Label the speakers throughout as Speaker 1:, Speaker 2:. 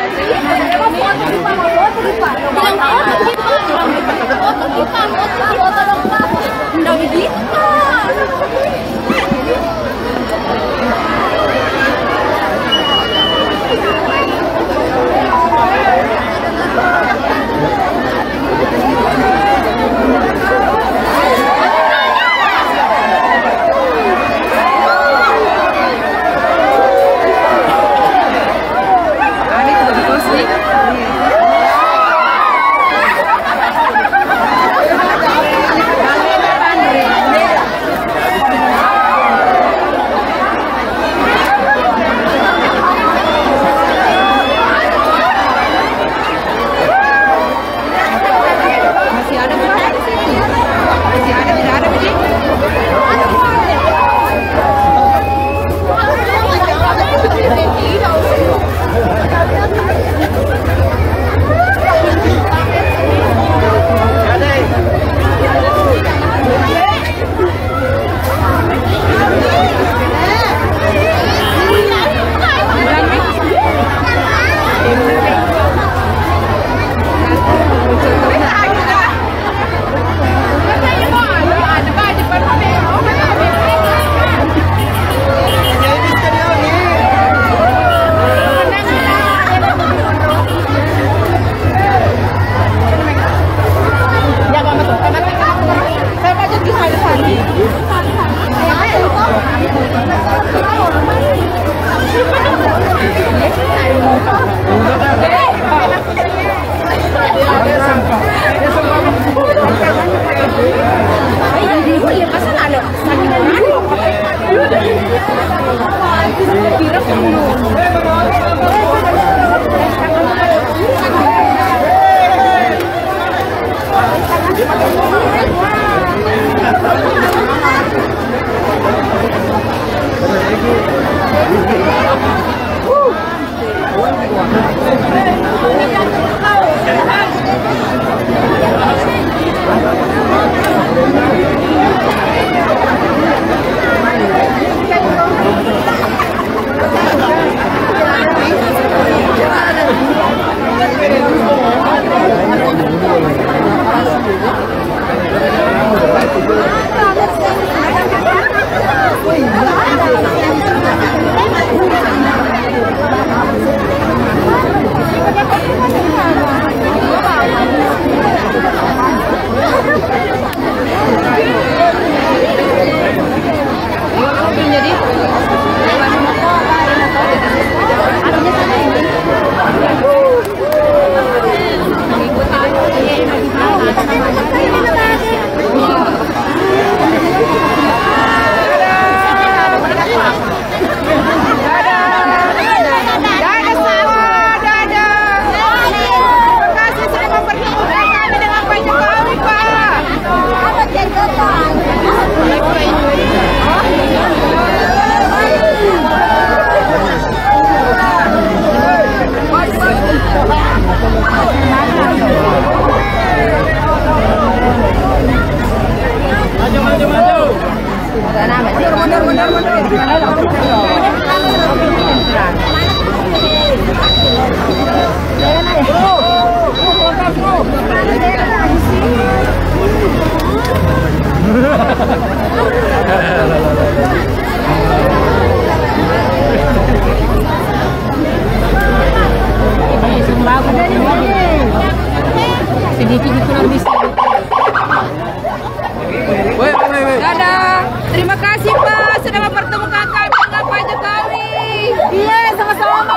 Speaker 1: Terima kasih Pak sudah mempertemukan kami dengan Pak Jokowi. Iya, sama-sama.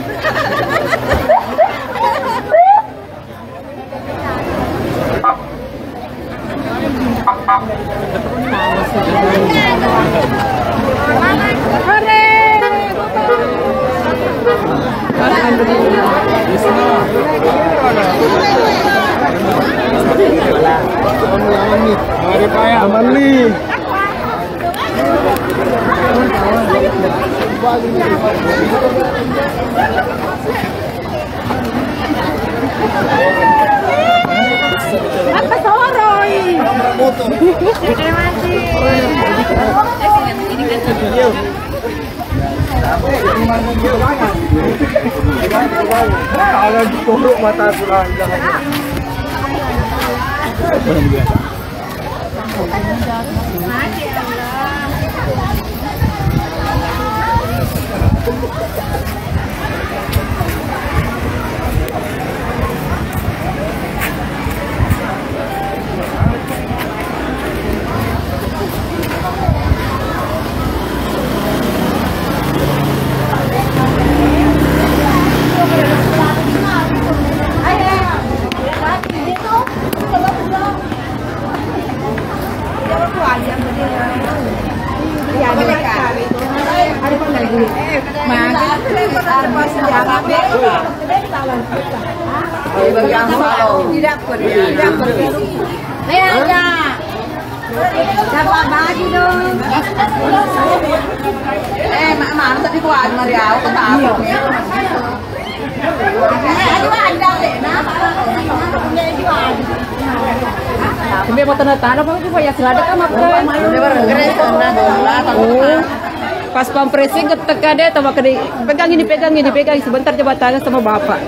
Speaker 2: Mari Pak ya, aman nih.
Speaker 1: Apa soroi? Terima kasih.
Speaker 2: Kalau dikuruk mata tulang jangan.
Speaker 1: Dapat baju dong. Mana tadi gua Mariau ketawa. Kami mau tanda-tanda apa itu ya selada kan makan. Pas pampresing ketika deh tambah kedi pegang ini sebentar coba tanya sama bapak.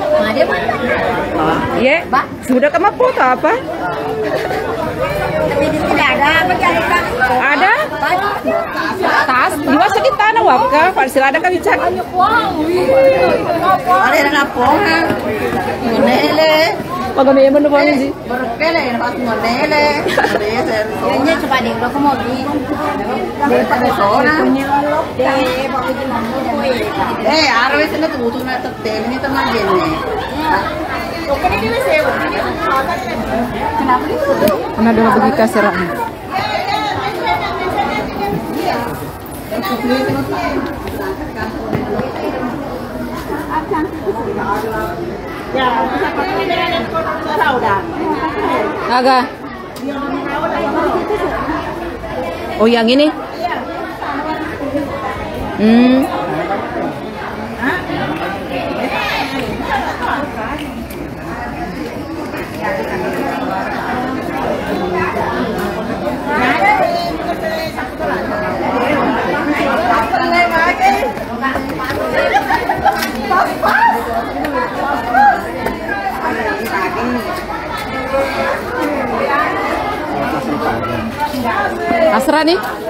Speaker 1: Iya, sudah kamu foto apa? Tidak ada apa Kak? Ada? Tas, juga sakit tanah wapka, Pak selada kami cak. Ada apa? Nele. Pagano yaman na sih? Berkele, pas nele. Ini coba deh, lo mau di. Arwes na tutup na tete, ini teman gini. Kenapa dulu begitu kasar? Agak. Oh yang ini? Asra nih.